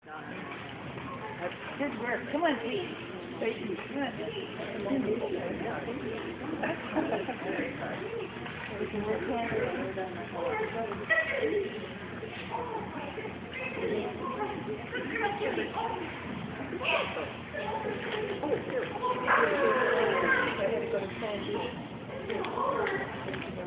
Good work. Come on, please. Come on. We can work hard.